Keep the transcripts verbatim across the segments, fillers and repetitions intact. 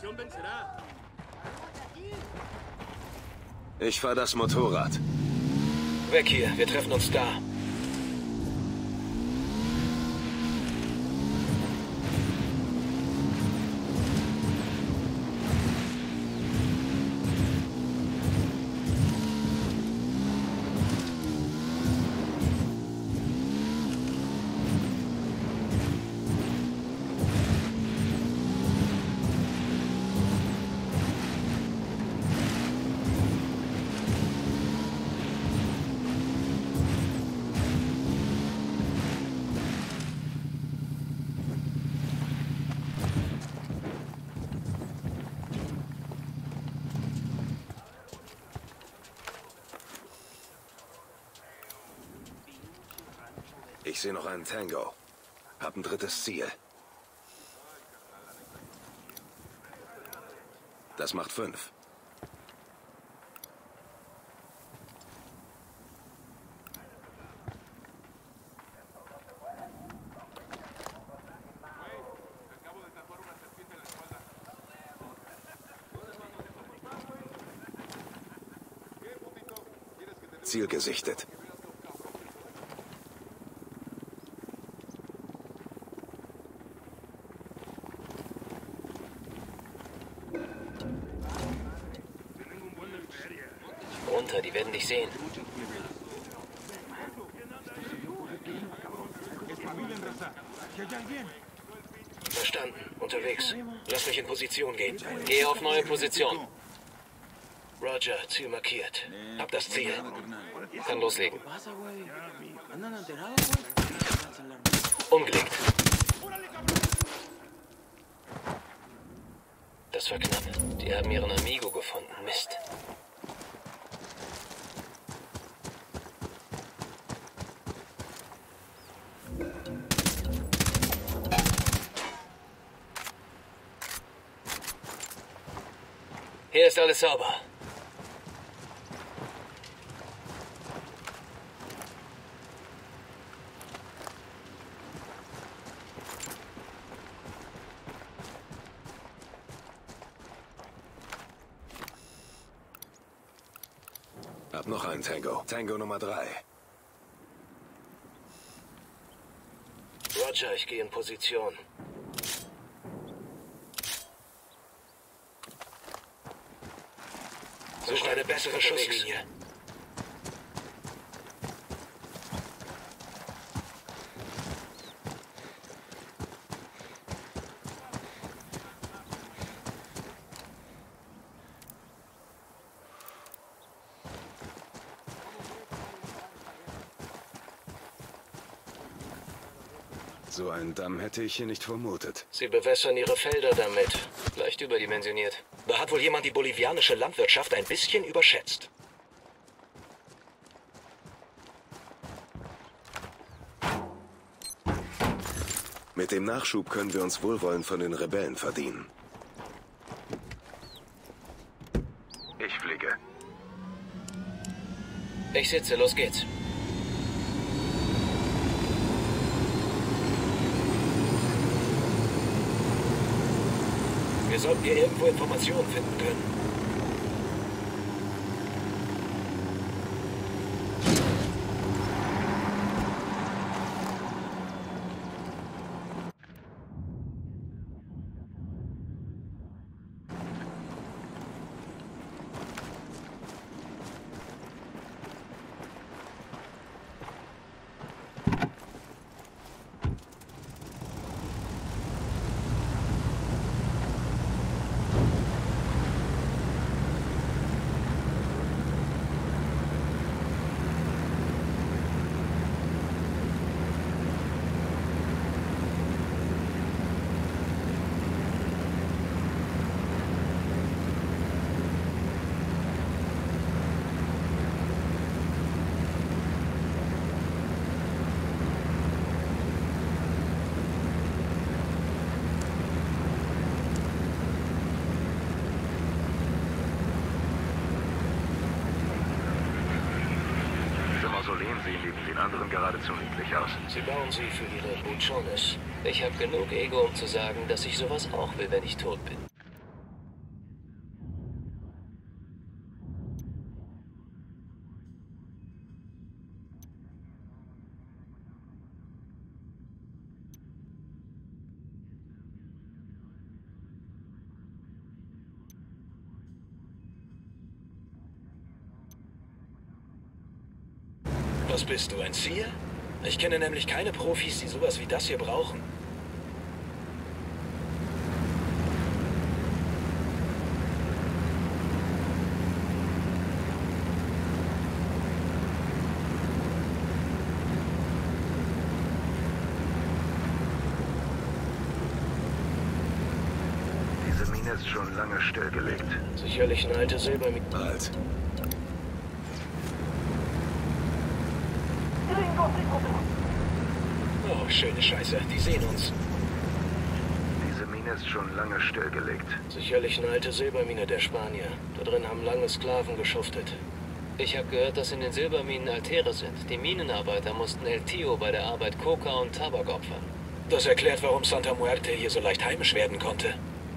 Ich fahr das Motorrad. Weg hier, wir treffen uns da. Ich sehe noch einen Tango. Hab ein drittes Ziel. Das macht fünf. Ziel gesichtet. Runter, die werden dich sehen. Verstanden. Unterwegs. Lass mich in Position gehen. Gehe auf neue Position. Roger, Ziel markiert. Hab das Ziel. Kann loslegen. Umgelegt. Das war knapp. Die haben ihren Amigo gefunden. Mist. Hier ist alles sauber. Hab noch einen Tango. Tango Nummer drei. Roger, ich gehe in Position. Suche eine bessere Schusslinie. So einen Damm hätte ich hier nicht vermutet. Sie bewässern ihre Felder damit. Leicht überdimensioniert. Da hat wohl jemand die bolivianische Landwirtschaft ein bisschen überschätzt. Mit dem Nachschub können wir uns Wohlwollen von den Rebellen verdienen. Ich fliege. Ich sitze, los geht's. Wir sollten hier irgendwo Informationen finden können. Mausoleen sehen neben den anderen geradezu niedlich aus. Sie bauen sie für ihre Buchones. Ich habe genug Ego, um zu sagen, dass ich sowas auch will, wenn ich tot bin. Was bist du, ein Seer? Ich kenne nämlich keine Profis, die sowas wie das hier brauchen. Diese Mine ist schon lange stillgelegt. Sicherlich eine alte Silbermine. Alt. Oh, schöne Scheiße. Die sehen uns. Diese Mine ist schon lange stillgelegt. Sicherlich eine alte Silbermine der Spanier. Da drin haben lange Sklaven geschuftet. Ich habe gehört, dass in den Silberminen Altäre sind. Die Minenarbeiter mussten El Tio bei der Arbeit Coca und Tabak opfern. Das erklärt, warum Santa Muerte hier so leicht heimisch werden konnte.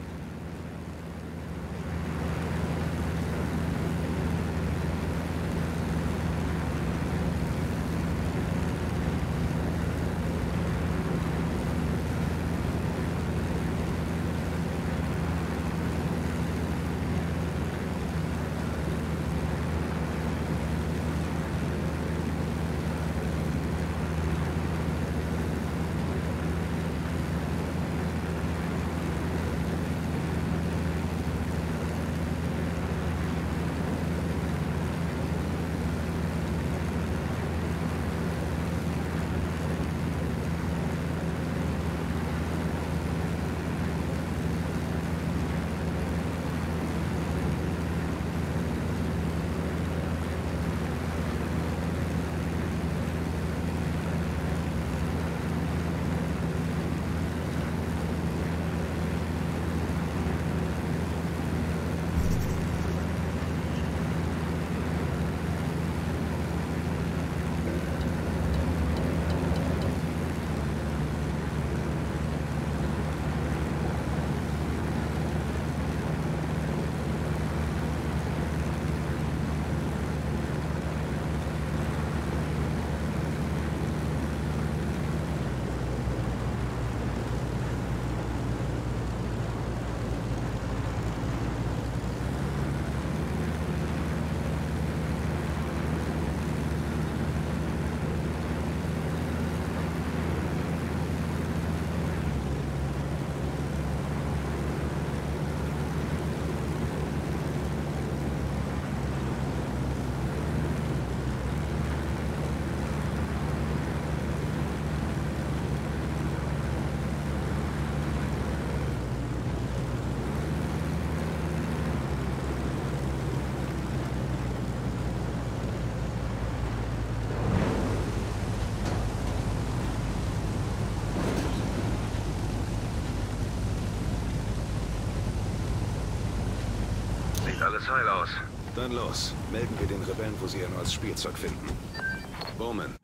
Alles heil aus. Dann los. Melden wir den Rebellen, wo sie ihr neues Spielzeug finden. Bowman.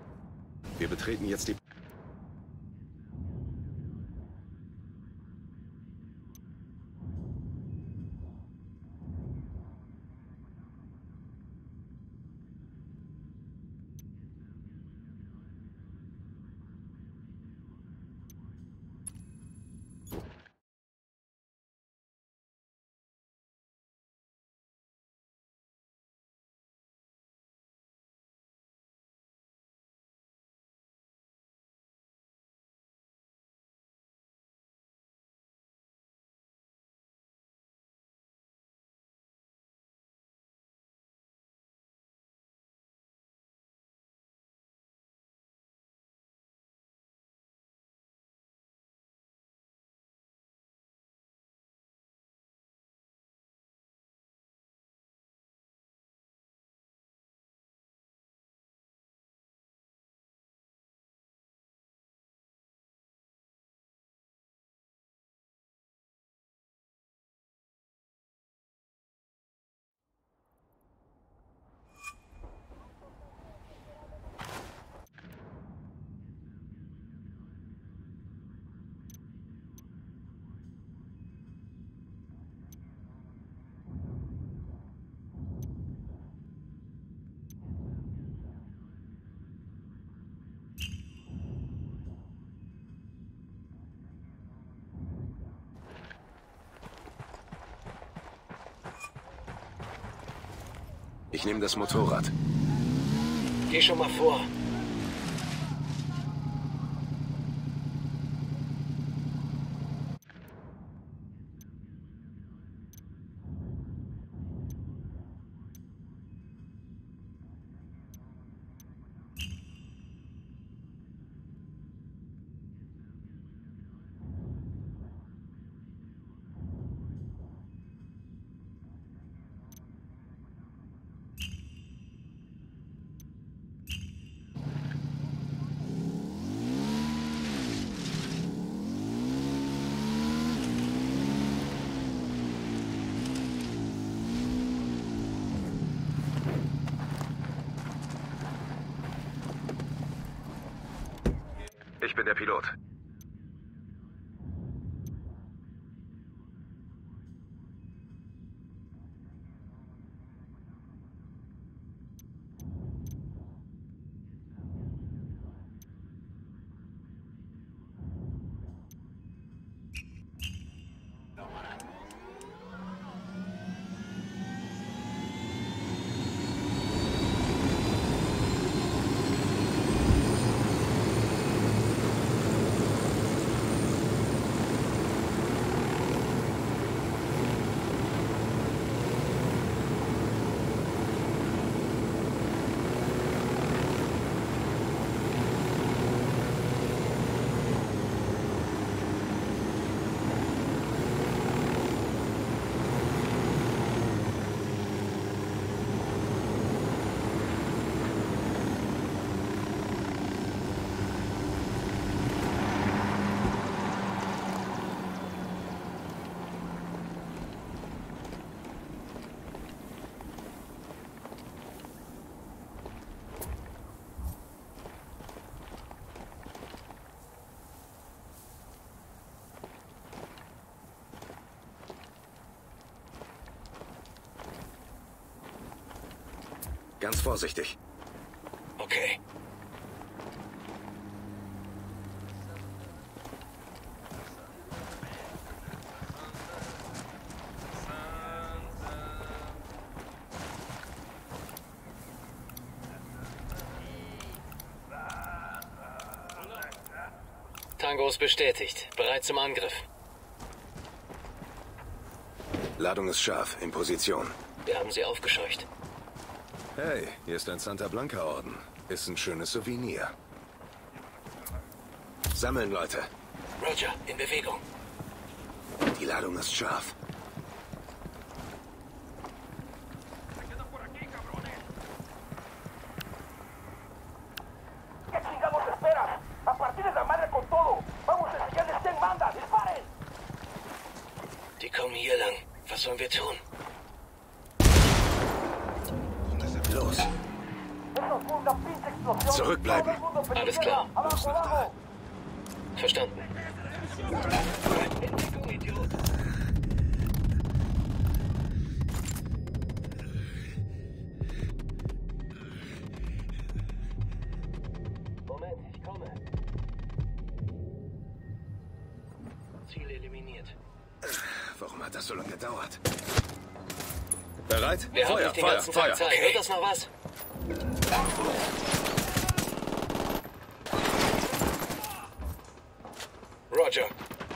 Wir betreten jetzt die... Ich nehme das Motorrad. Geh schon mal vor. Ich bin der Pilot. Ganz vorsichtig. Okay. Tango ist bestätigt. Bereit zum Angriff. Ladung ist scharf, in Position. Wir haben sie aufgescheucht. Hey, hier ist ein Santa Blanca Orden. Ist ein schönes Souvenir. Sammeln, Leute. Roger, in Bewegung. Die Ladung ist scharf. Die kommen hier lang. Was sollen wir tun? Los. Zurückbleiben. Alles klar. Los nach da. Verstanden. Moment, ich komme. Ziel eliminiert. Warum hat das so lange gedauert? Bereit? Wir haben Feuer, nicht den Feuer, ganzen Feuer. Tag Zeit. Okay. Wird das noch was? Roger.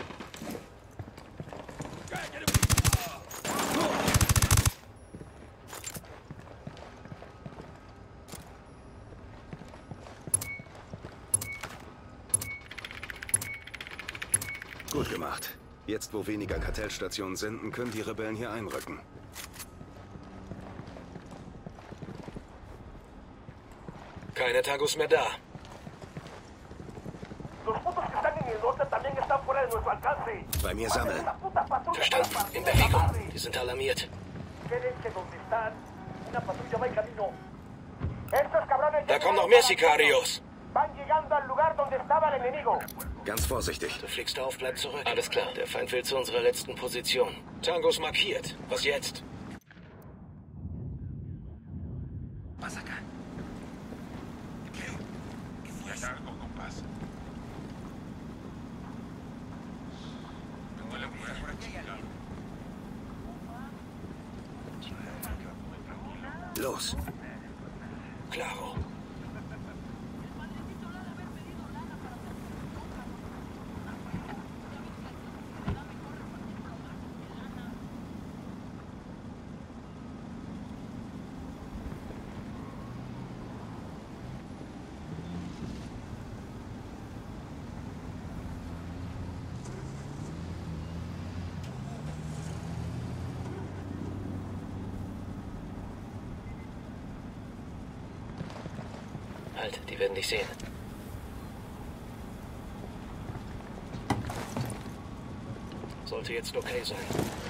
Gut gemacht. Jetzt, wo weniger Kartellstationen senden, können die Rebellen hier einrücken. Keine Tangos mehr da. Bei mir sammeln. Verstanden. In Bewegung. Die sind alarmiert. Da kommen noch mehr Sicarios. Ganz vorsichtig. Du fliegst auf, bleib zurück. Alles klar. Der Feind will zu unserer letzten Position. Tangos markiert. Was jetzt? Los. Claro. Halt, die werden dich sehen. Sollte jetzt okay sein.